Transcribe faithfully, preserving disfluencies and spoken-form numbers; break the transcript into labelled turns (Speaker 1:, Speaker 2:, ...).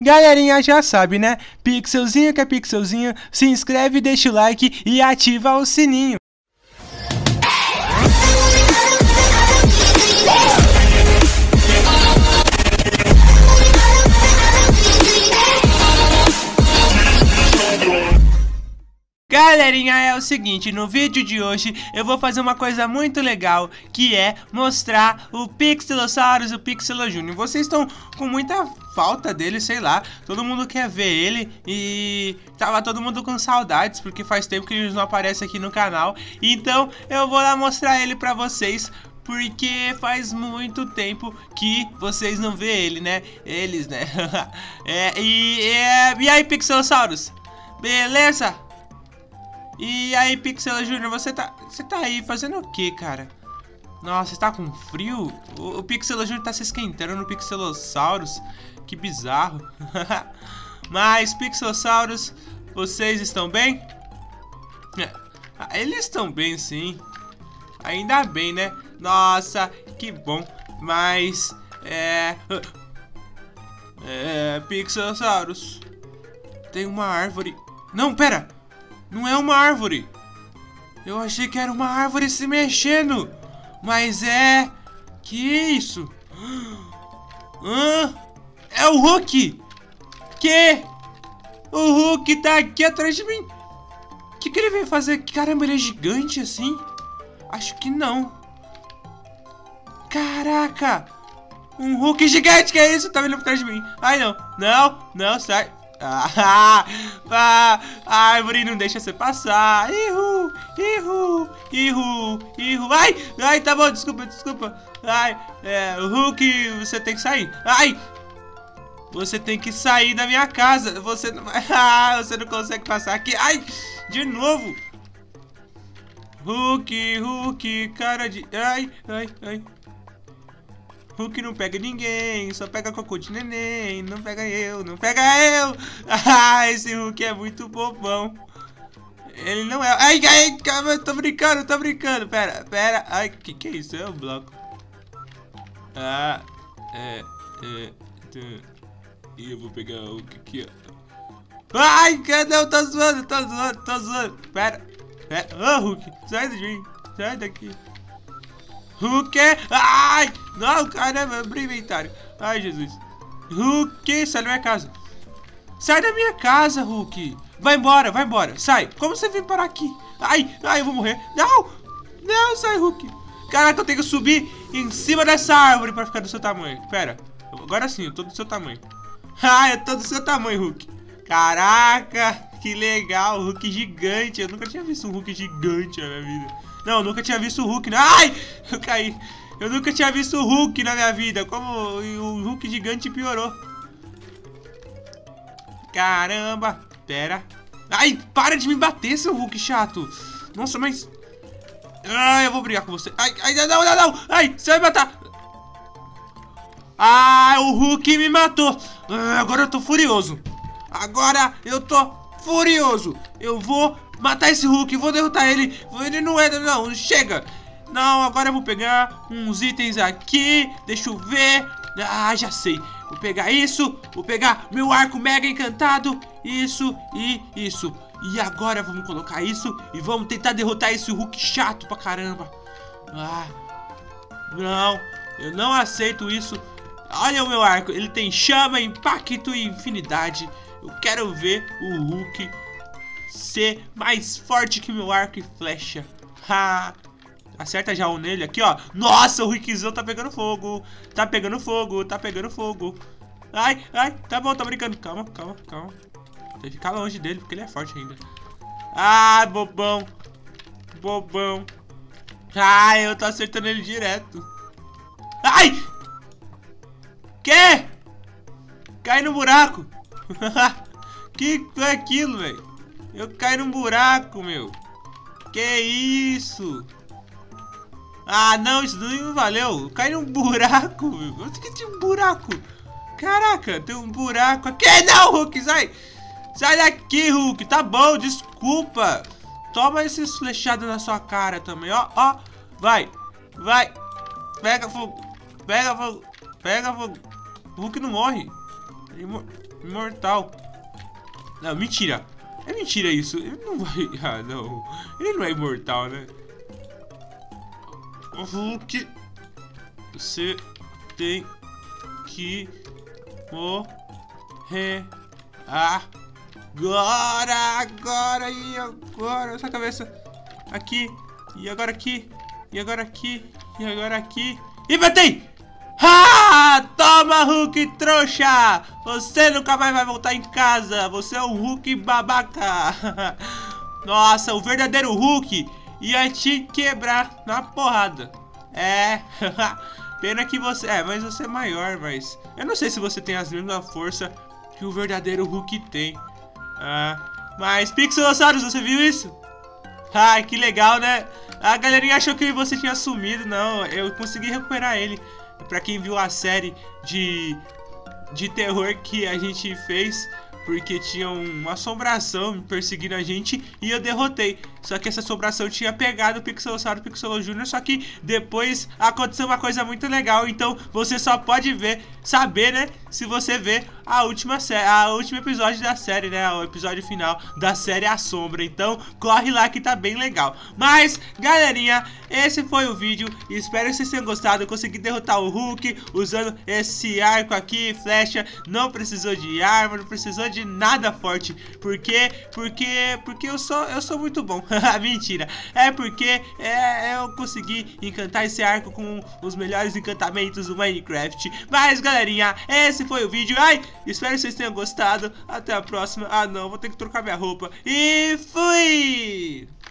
Speaker 1: Galerinha já sabe, né? Pixelzinho que é pixelzinho, se inscreve, deixa o like e ativa o sininho. Galerinha, é o seguinte, no vídeo de hoje eu vou fazer uma coisa muito legal, que é mostrar o Pixelosaurus e o Pixelo Júnior. Vocês estão com muita falta dele, sei lá, todo mundo quer ver ele e tava todo mundo com saudades, porque faz tempo que eles não aparecem aqui no canal. Então eu vou lá mostrar ele pra vocês, porque faz muito tempo que vocês não vê ele, né? Eles, né? é, e, é, e aí, Pixelosaurus? Beleza? E aí, Pixelo Júnior, você tá, você tá aí fazendo o que, cara? Nossa, você tá com frio? O, o Pixelo Júnior tá se esquentando no Pixelosaurus. Que bizarro. Mas, Pixelosaurus, vocês estão bem? Eles estão bem, sim. Ainda bem, né? Nossa, que bom. Mas, é... É... Pixelosaurus, tem uma árvore... Não, pera! Não é uma árvore. Eu achei que era uma árvore se mexendo. Mas é... Que isso? Ah, é o Hulk. Que? O Hulk tá aqui atrás de mim. O que, que ele veio fazer? Caramba, ele é gigante assim? Acho que não. Caraca. Um Hulk gigante, que é isso? Tá vindo por trás de mim. Ai, não. Não, não, sai. Ah, ah, a árvore não deixa você passar. Ihu, ihu, ihu, ihu. Ai, ai, tá bom, desculpa, desculpa. Ai, é, o Hulk, você tem que sair. Ai, você tem que sair da minha casa. Você não, ah, você não consegue passar aqui. Ai, de novo. Hulk, Hulk, cara de... Ai, ai, ai. Hulk não pega ninguém, só pega cocô de neném. Não pega eu, não pega eu. Ah, esse Hulk é muito bobão. Ele não é... Ai, ai, calma, tô brincando, tô brincando. Pera, pera. Ai, que que é isso? É o bloco. Ah, é... é... E eu vou pegar o Hulk aqui, ó. Ai, cadê? Eu tô zoando, tô zoando, tô zoando. Pera, pera. Ô, Hulk, sai de mim, sai daqui. Hulk, ai, não, caramba, abri o inventário. Ai, Jesus. Hulk, sai da minha casa. Sai da minha casa, Hulk. Vai embora, vai embora, sai. Como você veio parar aqui? Ai, ai, eu vou morrer. Não, não, sai, Hulk. Caraca, eu tenho que subir em cima dessa árvore pra ficar do seu tamanho. Pera, agora sim, eu tô do seu tamanho. Ai, eu tô do seu tamanho, Hulk. Caraca, que legal, Hulk gigante. Eu nunca tinha visto um Hulk gigante na minha vida. Não, eu nunca tinha visto o Hulk. Ai, eu caí. Eu nunca tinha visto o Hulk na minha vida. Como o Hulk gigante piorou. Caramba. Pera. Ai, para de me bater, seu Hulk chato. Nossa, mas... Ai, eu vou brigar com você. Ai, ai, não, não, não. Ai, você vai me matar. Ai, o Hulk me matou. Ah, agora eu tô furioso. Agora eu tô furioso. Eu vou... matar esse Hulk, vou derrotar ele. Ele não é, não, chega. Não, agora eu vou pegar uns itens aqui. Deixa eu ver. Ah, já sei. Vou pegar isso, vou pegar meu arco mega encantado. Isso e isso. E agora vamos colocar isso e vamos tentar derrotar esse Hulk chato pra caramba. Ah, não, eu não aceito isso. Olha o meu arco, ele tem chama, impacto e infinidade. Eu quero ver o Hulk ser mais forte que meu arco e flecha. Ha! Acerta já um nele aqui, ó. Nossa, o Hulkzão tá pegando fogo. Tá pegando fogo, tá pegando fogo. Ai, ai, tá bom, tá brincando. Calma, calma, calma. Tem que ficar longe dele, porque ele é forte ainda. Ah, bobão. Bobão. Ai, eu tô acertando ele direto. Ai! Que? Cai no buraco. Que é aquilo, velho? Eu caí num buraco, meu. Que isso? Ah, não, isso não valeu. Eu caí num buraco, meu. Onde que tinha um buraco? Caraca, tem um buraco aqui. Não, Hulk, sai. Sai daqui, Hulk. Tá bom, desculpa. Toma esses flechados na sua cara também, ó, ó. Vai, vai. Pega fogo, pega fogo, pega fogo. O Hulk não morre. Ele mor... Imortal. Não, mentira. É mentira isso. Ele não vai... Ah, não. Ele não é imortal, né? Hulk... Você tem que morrer agora, agora e agora. Essa cabeça aqui, e agora aqui, e agora aqui, e agora aqui. E batei! Ah! Toma, Hulk trouxa! Você nunca mais vai voltar em casa. Você é um Hulk babaca. Nossa, o verdadeiro Hulk ia te quebrar na porrada. É... Pena que você... É, mas você é maior, mas... Eu não sei se você tem as mesmas forças que o verdadeiro Hulk tem. Ah, mas... Pixelossaurus, você viu isso? Ai, que legal, né? A galerinha achou que você tinha sumido. Não, eu consegui recuperar ele. Pra quem viu a série de... de terror que a gente fez... Porque tinha uma assombração perseguindo a gente e eu derrotei. Só que essa assombração tinha pegado o Pixelossauro e o Pixelo Júnior. Só que depois aconteceu uma coisa muito legal. Então você só pode ver, saber, né? Se você ver a última série, a último episódio da série, né? O episódio final da série A Sombra. Então corre lá que tá bem legal. Mas, galerinha, esse foi o vídeo. Espero que vocês tenham gostado. Eu consegui derrotar o Hulk usando esse arco aqui, flecha. Não precisou de arma, não precisou de nada forte. Por quê? Porque, porque eu sou, eu sou muito bom. Mentira. É porque é, eu consegui encantar esse arco com os melhores encantamentos do Minecraft. Mas, galerinha, esse foi o vídeo. Ai, espero que vocês tenham gostado. Até a próxima. Ah, não, vou ter que trocar minha roupa. E fui!